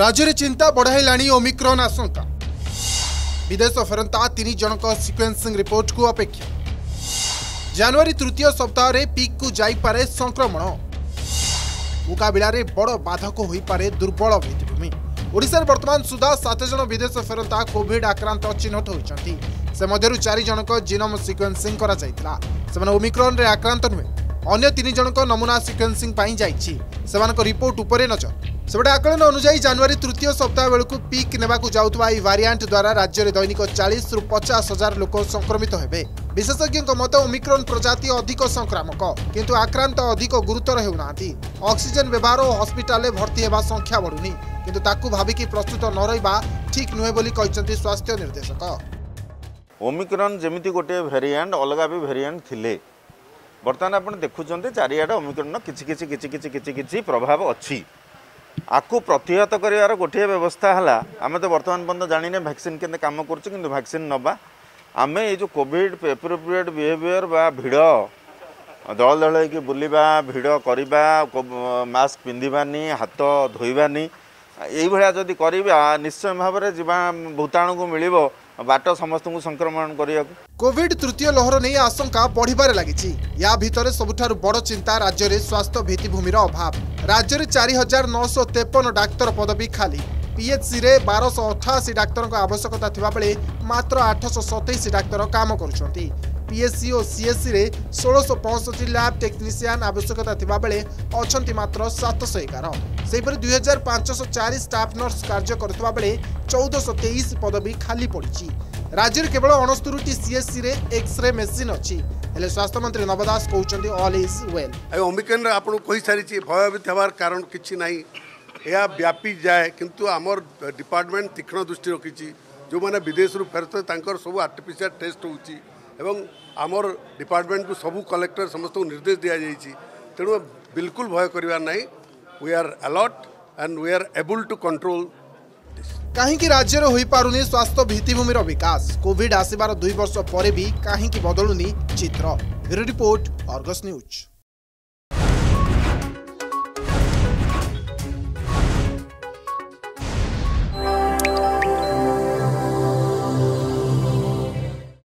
राज्य में चिंता बढ़ाइलाणी ओमिक्रॉन आशंका। विदेश फेरंता 3 जनक सिक्वेन्सिंग रिपोर्ट को अपेक्षा। जनवरी तृतीय सप्ताह रे पीक को जाइपारे संक्रमण। मुकाबला रे बड़ बाधक होई पारे दुर्बल भित्तिभूमि। ओडिशा रे वर्तमान सुधा 7 जन विदेश फेरंता कोविड आक्रांत चिन्हट होइछंती। से मध्यरु 4 जनक जीनोम सिक्वेन्सिंग करा जाइतला। सेमाने ओमिक्रॉन रे आक्रांत नुहे। अन्य 3 जनक नमूना सिक्वेन्सिंग पाई जाइछि। सेमानक रिपोर्ट उपरे नजर। सेबडे आकलन अनुसार जनवरी तृतीय सप्ताह बेलू पीक नेबाकू जाउतबा ई वेरिएंट द्वारा राज्य में दैनिक 40 रु 50 हजार लोक संक्रमित हेबे। विशेषज्ञों मत ओमिक्रॉन प्रजाति अधिक संक्रामक किंतु आक्रांत अधिक गुरुतर हेउनांती। ऑक्सीजन व्यवहार और हॉस्पिटल भर्ती हेबा संख्या बढ़ुनी किंतु ताकू भाबिकी प्रस्तुत न रहिबा ठीक नुहे बोली कहचंती स्वास्थ्य निर्देशक। ओमिक्रॉन जेमिति गोटे वेरिएंट अलगा भी वेरिएंट थिले वर्तमान आपण देखुचंते चारियाडा ओमिक्रॉन किछि प्रभाव अछि। आपको प्रतिहत कर गोटे व्यवस्था है आम तो बर्तमान पर्यटन जाने वैक्सीन के काम कर वैक्सीन नवा आम ये जो कोविड एप्रोप्रिएट बिहेवियर बा भिड़ दल दल हो बुलवा भिड़ करवा मास्क पिंधानी हाथ धोइबानी ये जदि करवा निश्चय भाव में जीवा भूताणु को मिल बाट समस्त को संक्रमण करिया। कोविड तृतीय लहर नहीं आशंका बढ़िबारे लागिछि। या भितरे सबुठारु बड़ चिंता राज्य में स्वास्थ्य भित्तिभूमिर अभाव। राज्य में 4953 डाक्तर पदवी खाली। पीएचसी रे 1288 डाक्तर आवश्यकता थिबा बेले मात्र 827 डाक्तर काम करुछंती। पीएससी और सीएससी रे 1665 लैब टेक्नीशियन आवश्यकता थिबा बेले अछंती मात्र 711। सेहिपरि 2504 स्टाफ नर्स कार्य करथबा बेले 1423 पदवी खाली पड़िछि। राज्य में केवल 69 सीएससी रे एक्सरे मशीन अछि। हेले स्वास्थ्य मंत्री नव दास कहउछंती ऑल इज वेल। ओमिक्रॉन आपन कहि सारी भयभीत हेबार कारण किछि नाही। या व्यापी जाए किंतु आमर डिपार्टमेंट तीक्ष्ण दृष्टि रखिछि। जो माने विदेश रु फेरते तांकर सब आर्टिफिशियल टेस्ट होउछि एवं आमर डिपार्टमेंट को सबू कलेक्टर समस्त निर्देश दिया जाइछि। तेणु बिल्कुल भय करिवार नाही। We are alert and we are able to control this. कहीं राज्य में होई पारुनी स्वास्थ्य भित्तिभूमिर विकास। कोविड आसिबार 2 वर्ष पर भी कहीं बदलुनी चित्र। Bureau report, Argus news.